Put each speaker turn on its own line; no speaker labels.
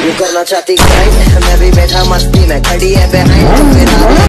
करना चाहती ग्राइंड, मैं भी बैठा मस्ती में, खड़ी है बिहाइंड।